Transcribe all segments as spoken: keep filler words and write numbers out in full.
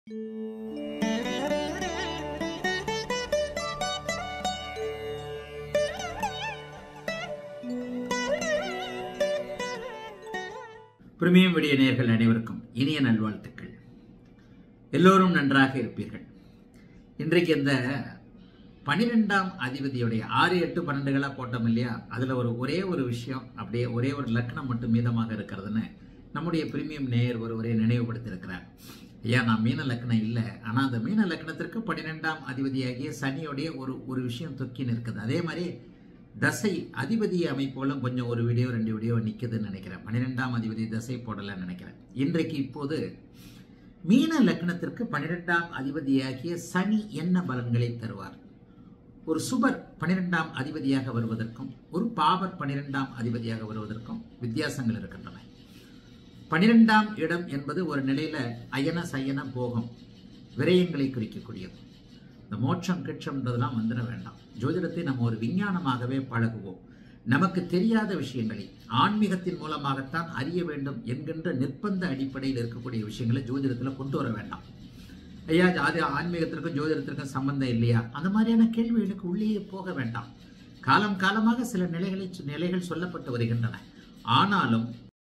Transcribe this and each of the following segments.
Premium video நேயர்கள் அனைவருக்கும் இனிய நல்வாழ்த்துக்கள். எல்லோரும் நன்றாக இருப்பீர்கள். இன்றைக்கு இந்த பனிரெண்டாம் அதிபதியுடைய ஆறு எட்டு பன்னெண்டுகளா போட்டோம் இல்லையா, அதுல ஒரு ஒரே ஒரு விஷயம் அப்படியே ஒரே ஒரு லக்னம் மட்டும் மீதமாக இருக்கிறதுன்னு நம்முடைய பிரீமியம் நேயர் ஒருவரை நினைவுபடுத்தியிருக்கிறார். ஐயா, நான் மீன லக்னம் இல்லை, ஆனா அந்த மீன லக்னத்திற்கு பன்னிரெண்டாம் அதிபதியாகிய சனியோடைய ஒரு ஒரு விஷயம் தொக்கின்னு இருக்குது. அதே மாதிரி தசை அதிபதி அமைப்போலும் கொஞ்சம் ஒரு வீடியோ ரெண்டு வீடியோ நிற்குதுன்னு நினைக்கிறேன். பன்னிரெண்டாம் அதிபதி தசை போடலன்னு நினைக்கிறேன். இன்றைக்கு இப்போது மீன லக்னத்திற்கு பன்னிரெண்டாம் அதிபதியாகிய சனி என்ன பலன்களை தருவார்? ஒரு சுபர் பன்னிரெண்டாம் அதிபதியாக வருவதற்கும் ஒரு பாவர் பன்னிரெண்டாம் அதிபதியாக வருவதற்கும் வித்தியாசங்கள் இருக்கின்றன. பன்னிரெண்டாம் இடம் என்பது ஒரு நிலையில அயன சயன போகம் விரயங்களை குறிக்கக்கூடியது. இந்த மோட்சம் கிட்சம்ன்றதெல்லாம் வந்துட வேண்டாம். ஜோதிடத்தை நம்ம ஒரு விஞ்ஞானமாகவே பழகுவோம். நமக்கு தெரியாத விஷயங்களை ஆன்மீகத்தின் மூலமாகத்தான் அறிய வேண்டும் என்கின்ற நிர்பந்த அடிப்படையில் இருக்கக்கூடிய விஷயங்களை ஜோதிடத்தில் கொண்டு வர வேண்டாம். ஐயா, அது ஆன்மீகத்திற்கும் ஜோதிடத்திற்கும் சம்பந்தம் இல்லையா, அந்த மாதிரியான கேள்விகளுக்கு உள்ளே போக வேண்டாம். காலம் காலமாக சில நிலைகளை நிலைகள் சொல்லப்பட்டு வருகின்றன. ஆனாலும்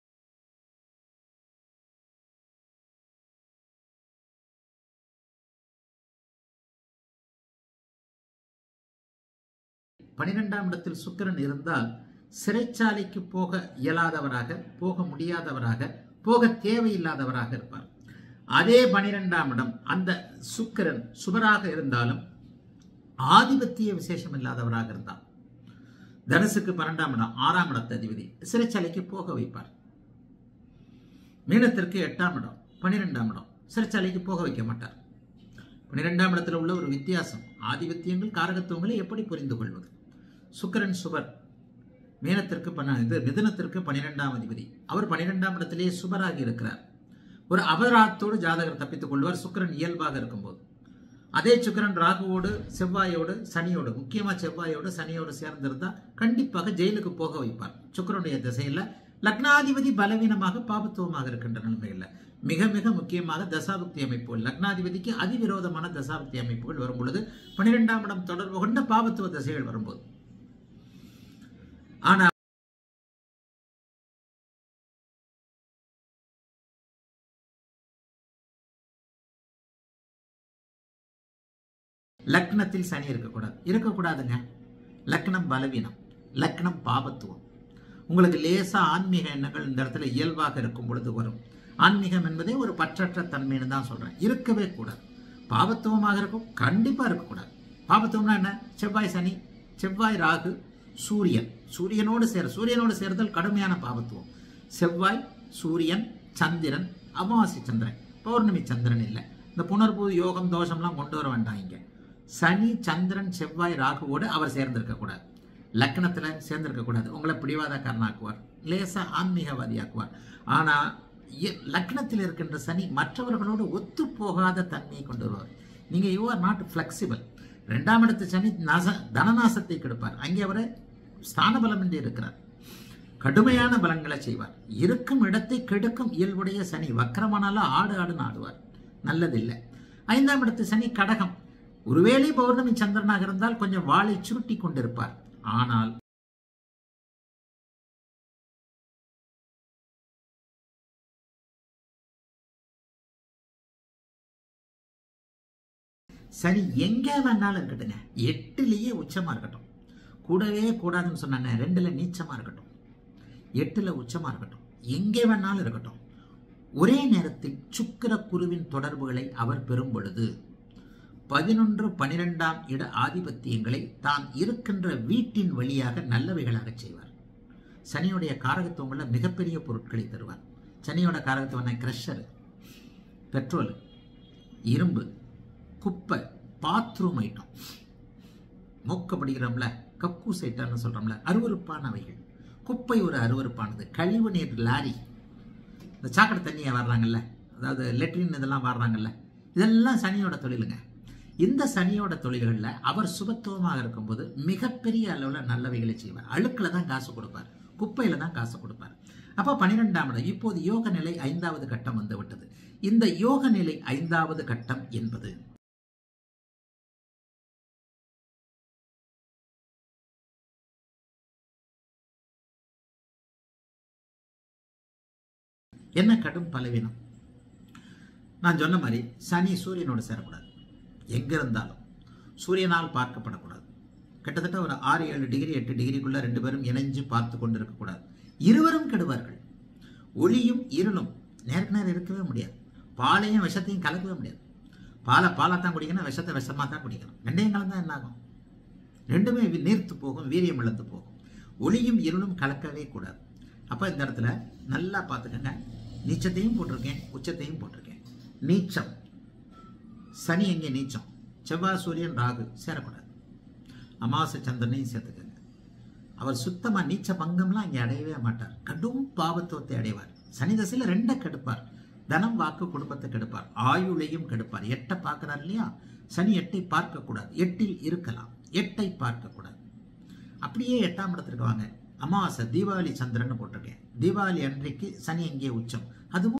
பனிரெண்டாம் இடத்தில் சுக்கிரன் இருந்தால் சிறைச்சாலைக்கு போக இயலாதவராக, போக முடியாதவராக, போக தேவையில்லாதவராக இருப்பார். அதே பனிரெண்டாம் இடம் அந்த சுக்கிரன் சுபராக இருந்தாலும் ஆதிபத்திய விசேஷம் இல்லாதவராக இருந்தார். தனுசுக்கு பன்னெண்டாம் இடம் ஆறாம் இடத்து அதிபதி சிறைச்சாலைக்கு போக வைப்பார். மீனத்திற்கு எட்டாம் இடம் பனிரெண்டாம் இடம் சிறைச்சாலைக்கு போக வைக்க மாட்டார். பனிரெண்டாம் இடத்துல உள்ள ஒரு வித்தியாசம், ஆதிபத்தியங்கள் காரகத்துவங்களை எப்படி புரிந்து கொள்வது? சுக்கிரன் சுபர், மீனத்திற்கு இது மிதுனத்திற்கு பனிரெண்டாம் அதிபதி, அவர் பனிரெண்டாம் இடத்திலேயே சுபராகி இருக்கிறார். ஒரு அபராதத்தோடு ஜாதகர் தப்பித்துக் கொள்வார் சுக்கிரன் இயல்பாக இருக்கும்போது. அதே சுக்கிரன் ராகுவோடு செவ்வாயோடு சனியோடு, முக்கியமா செவ்வாயோடு சனியோடு சேர்ந்திருந்தா கண்டிப்பாக ஜெயிலுக்கு போக வைப்பார். சுக்கிரனுடைய திசையில லக்னாதிபதி பலவீனமாக பாபத்துவமாக இருக்கின்ற நிலைமையில மிக மிக முக்கியமாக தசாபக்தி அமைப்புகள், லக்னாதிபதிக்கு அதிவிரோதமான தசாபக்தி அமைப்புகள் வரும் பொழுது, பனிரெண்டாம் இடம் தொடர்பு கொண்ட பாபத்துவ திசைகள் வரும்போது. ஆனா லக்னத்தில் சனி இருக்கக்கூடாது, இருக்கக்கூடாதுங்க. லக்னம் பலவீனம், லக்னம் பாபத்துவம். உங்களுக்கு லேசா ஆன்மீக எண்ணங்கள் இந்த இடத்துல இயல்பாக இருக்கும் பொழுது வரும். ஆன்மீகம் என்பதே ஒரு பற்றற்ற தன்மைன்னு தான் சொல்றேன். இருக்கவே கூடாது. பாபத்துவமாக இருக்கும், கண்டிப்பா இருக்கக்கூடாது. பாபத்துவம்னா என்ன? செவ்வாய் சனி, செவ்வாய் ராகு, சூரியன், சூரியனோடு சேர சூரியனோடு சேர்தல் கடுமையான பாபத்துவம். செவ்வாய் சூரியன் சந்திரன், அமாவாசை சந்திரன், பௌர்ணமி சந்திரன் இல்லை. இந்த புனர்பூ யோகம் தோஷம்லாம் கொண்டு வர வேண்டாம். இங்க சனி சந்திரன் செவ்வாய் ராகுவோடு அவர் சேர்ந்திருக்க கூடாது. லக்னத்துல சேர்ந்திருக்க கூடாது. உங்களை பிடிவாதக்காரனாக்குவார், லேசா ஆன்மீகவாதியாக்குவார். ஆனா லக்னத்தில் இருக்கின்ற சனி மற்றவர்களோடு ஒத்து போகாத தன்மையை கொண்டு வருவார். நீங்க யூ ஆர் நாட் பிளெக்சிபிள். இரண்டாம் இடத்து சனி நாச தனநாசத்தை கெடுப்பார். அங்கே அவரை ஸ்தான பலம் என்று இருக்கிறார். கடுமையான பலன்களை செய்வார். இருக்கும் இடத்தை கெடுக்கும் இயல்புடைய சனி வக்கரமானாலும் ஆடு ஆடுன்னு ஆடுவார். நல்லதில்லை. ஐந்தாம் இடத்து சனி கடகம். ஒருவேளை பௌர்ணமி சந்திரனாக இருந்தால் கொஞ்சம் வாளை சுருட்டி கொண்டிருப்பார். ஆனால் சரி எங்கே வேணாலும் இருக்கட்டுங்க, எட்டுலேயே உச்சமா இருக்கட்டும். கூடவே கூடாதுன்னு சொன்னாங்க, ரெண்டுல நீச்சமா இருக்கட்டும், எட்டுல உச்சமா இருக்கட்டும், எங்கே வேணாலும் இருக்கட்டும். ஒரே நேரத்தில் சுக்கிர குருவின் தொடர்புகளை அவர் பெறும் பொழுது பதினொன்று பனிரெண்டாம் இட ஆதிபத்தியங்களை தான் இருக்கின்ற வீட்டின் வழியாக நல்லவைகளாக செய்வார். சனியுடைய காரகத்துவங்கள மிகப்பெரிய பொருட்களை தருவார். சனியோட காரகத்துவம் கிரஷர், பெட்ரோல், இரும்பு, குப்பை, பாத்ரூம் ஐட்டம், மூக்க படிக்கிறோம்ல, கக்கூஸ் ஐட்டம்னு சொல்றோம்ல, அருவருப்பானவைகள். குப்பை ஒரு அருவருப்பானது. கழிவு நீர் லாரி, இந்த சாக்கடை தண்ணியை வர்றாங்கல்ல, அதாவது லெட்ரின் இதெல்லாம் வர்றாங்கல்ல, இதெல்லாம் சனியோட தொழிலுங்க. இந்த சனியோட தொழில்களில் அவர் சுபத்துவமாக இருக்கும்போது மிகப்பெரிய அளவில் நல்லவைகளை செய்வார். அழுக்கில் தான் காசு கொடுப்பார், குப்பையில் தான் காசு கொடுப்பார். அப்போ பன்னிரெண்டாம் இடம் இப்போது யோக நிலை ஐந்தாவது கட்டம் வந்து விட்டது. இந்த யோக நிலை ஐந்தாவது கட்டம் என்பது என்ன? கடும் பலவீனம். நான் சொன்ன மாதிரி சனி சூரியனோட சேரக்கூடாது. எங்க இருந்தாலும் சூரியனால் பார்க்கப்படக்கூடாது. கிட்டத்தட்ட ஒரு ஆறு ஏழு டிகிரி எட்டு டிகிரிக்குள்ள ரெண்டு பேரும் இணைஞ்சு பார்த்து கொண்டு இருக்கக்கூடாது. இருவரும் கெடுவார்கள். ஒளியும் இருளும் நேருக்கு நேரம் இருக்கவே முடியாது. பாலையும் விஷத்தையும் கலக்கவே முடியாது. பாலை பாலாத்தான் குடிக்கணும், விஷத்தை விஷமா தான் குடிக்கணும். ரெண்டையும் கலந்தா என்ன ஆகும்? ரெண்டுமே நீர்த்து போகும், வீரியம் இழந்து போகும். ஒளியும் இருளும் கலக்கவே கூடாது. அப்போ இந்த இடத்துல நல்லா பார்த்துக்கங்க. நீச்சத்தையும் போட்டிருக்கேன், உச்சத்தையும் போட்டிருக்கேன். நீச்சம் சனி எங்கே நீச்சம்? செவ்வாய் சூரியன் ராகு சேரக்கூடாது. அமாவாசை சந்திரனையும் சேர்த்துக்கங்க. அவர் சுத்தமா நீச்ச பங்கம்லாம் இங்கே அடையவே மாட்டார். கடும் பாவத்துவத்தை அடைவார். சனி தசையில் ரெண்டை கெடுப்பார். தனம் வாக்கு குடும்பத்தை கெடுப்பார். ஆயுளையும் கெடுப்பார். எட்டை பார்க்கிறார் இல்லையா? சனி எட்டை பார்க்க கூடாது. எட்டில் இருக்கலாம், எட்டை பார்க்க கூடாது. அப்படியே எட்டாம் இடத்திற்கு வாங்க. அமாவாசை தீபாவளி சந்திரன் போட்டிருக்கேன். தீபாவளி அன்றைக்கு சனி எங்கே உச்சம்? அதுவும்